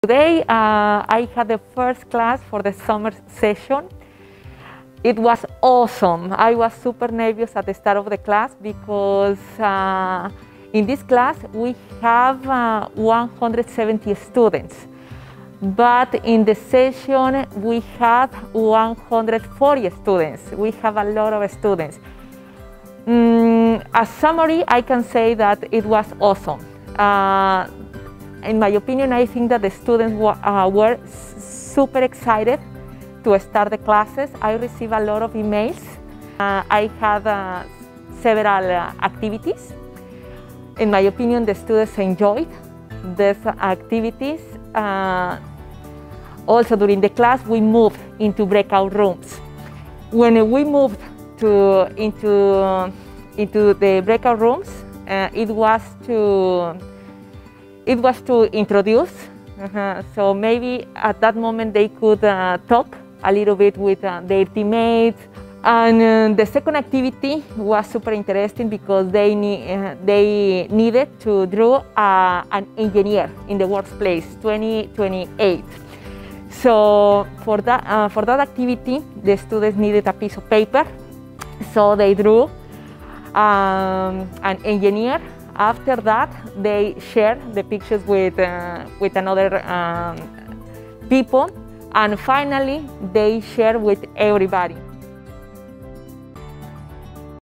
Today I had the first class for the summer session. It was awesome. I was super nervous at the start of the class because in this class we have 170 students, but in the session we had 140 students. We have a lot of students. As summary, I can say that it was awesome. In my opinion, I think that the students were super excited to start the classes. I received a lot of emails. I had several activities. In my opinion, the students enjoyed these activities. Also, during the class, we moved into breakout rooms. When we moved into the breakout rooms, it was to introduce. So maybe at that moment they could talk a little bit with their teammates. And the second activity was super interesting because they needed to draw an engineer in the workplace 2028. So for that activity, the students needed a piece of paper. So they drew an engineer. After that, they shared the pictures with another people, and finally, they shared with everybody.